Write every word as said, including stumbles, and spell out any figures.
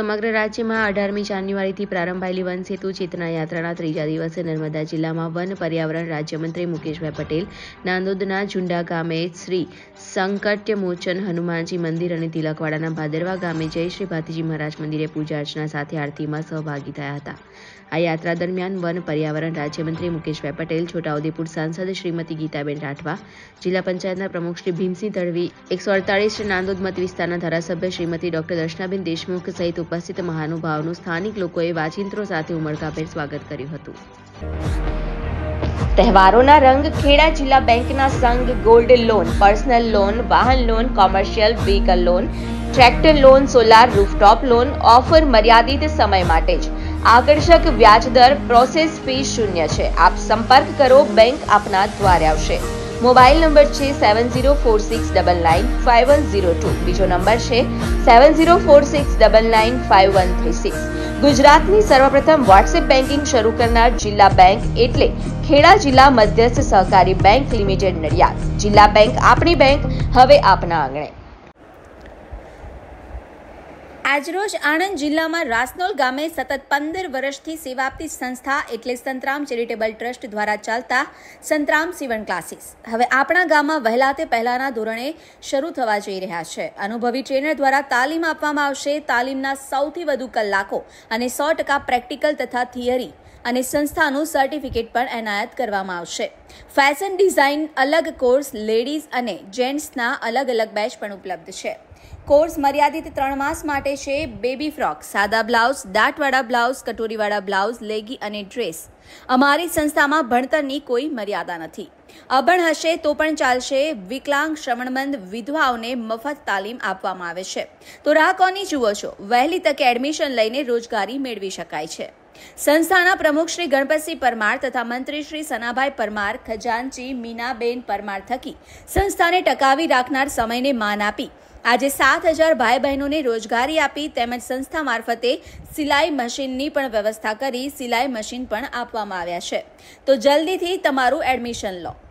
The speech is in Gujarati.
સમગ્ર રાજ્યમાં અઢારમી જાન્યુઆરીથી પ્રારંભાયેલી વન સેતુ ચેતના યાત્રાના ત્રીજા દિવસે નર્મદા જિલ્લામાં વન પર્યાવરણ રાજ્યમંત્રી મુકેશભાઈ પટેલ નાંદોદના ઝુંડા ગામે શ્રી સંકટમોચન હનુમાનજી મંદિર અને તિલકવાડાના ભાદરવા ગામે જય શ્રી ભાતીજી મહારાજ મંદિરે પૂજા અર્ચના સાથે આરતીમાં સહભાગી થયા હતા। આ યાત્રા દરમિયાન વન પર્યાવરણ રાજ્યમંત્રી મુકેશભાઈ પટેલ, છોટાઉદેપુર સાંસદ શ્રીમતી ગીતાબેન રાઠવા, જિલ્લા પંચાયતના પ્રમુખ શ્રી ભીમસિંહ તડવી, એકસો અડતાલીસ નાંદોદ મત વિસ્તારના ધારાસભ્ય શ્રીમતી ડોક્ટર દર્શનાબેન દેશમુખ સહિત ઉપસ્થિત મહાનુભાવોનું સ્થાનિક લોકોએ વાજિંત્રો સાથે ઉમળકાભેર સ્વાગત કર્યું હતું। તહેવારોના રંગ ખેડા જિલ્લા બેંકના સંઘ ગોલ્ડ લોન, પર્સનલ લોન, વાહન loan, commercial vehicle loan, tractor loan, solar rooftop loan offer મર્યાદિત સમય માટે જ। આકર્ષક વ્યાજ દર, પ્રોસેસ ફી શૂન્ય છે। આપ સંપર્ક કરો, બેંક આપના દ્વારે આવશે। મોબાઈલ નંબર છે seven zero four six double nine five one zero two, બીજો નંબર છે seven zero four six double nine five one three six. ગુજરાતની સર્વપ્રથમ વોટ્સએપ બેન્કિંગ શરૂ કરનાર જિલ્લા બેંક એટલે ખેડા જિલ્લા મધ્યસ્થ સહકારી બેંક લિમિટેડ નડિયાદ। જિલ્લા બેંક આપણી બેંક, હવે આપના આંગણે। આજરોજ આણંદ જિલ્લામાં રાસનોલ ગામે સતત પંદર વર્ષથી સેવા આપતી સંસ્થા એટલે સંતરામ ચેરિટેબલ ટ્રસ્ટ દ્વારા ચાલતા સંતરામ સીવણ ક્લાસીસ હવે આપણા ગામમાં વહેલા તે પહેલાના ધોરણે શરૂ થવા જઈ રહ્યા છે। અનુભવી ટ્રેનર દ્વારા તાલીમ આપવામાં આવશે। તાલીમના સૌથી વધુ કલાકો અને સો ટકા પ્રેક્ટિકલ તથા થિયરી અને સંસ્થાનું સર્ટિફિકેટ પણ એનાયત કરવામાં આવશે। ફેશન ડિઝાઇન અલગ કોર્સ, લેડીઝ અને જેન્ટ્સના અલગ અલગ બેચ પણ ઉપલબ્ધ છે। કોર્સ મર્યાદિત ત્રણ માસ માટે છે। બેબી ફ્રોક, સાદા બ્લાઉઝ, દાંતવાળા બ્લાઉઝ, કટોરીવાળા બ્લાઉઝ, લેગી અને ડ્રેસ। અમારી સંસ્થામાં ભણતરની કોઈ મર્યાદા નથી। અભણ હશે તો પણ ચાલશે। વિકલાંગ, શ્રવણમંદ, વિધવાઓને મફત તાલીમ આપવામાં આવે છે। તો રાહ કોની જુઓ છો? વહેલી તકે એડમિશન લઈને રોજગારી મેળવી શકાય છે। સંસ્થાના પ્રમુખ શ્રી ગણપતસિંહ પરમાર તથા મંત્રી શ્રી સનાભાઈ પરમાર, ખજાનચી મીનાબેન પરમાર થકી સંસ્થાને ટકાવી રાખનાર સમયને માન આપી આજે સાત હજાર ભાઈ બહેનોને રોજગારી આપી તેમજ સંસ્થા મારફતે સિલાઈ મશીનની પણ વ્યવસ્થા કરી સિલાઈ મશીન પણ આપવામાં આવ્યા છે। તો જલ્દીથી તમારું એડમિશન લો।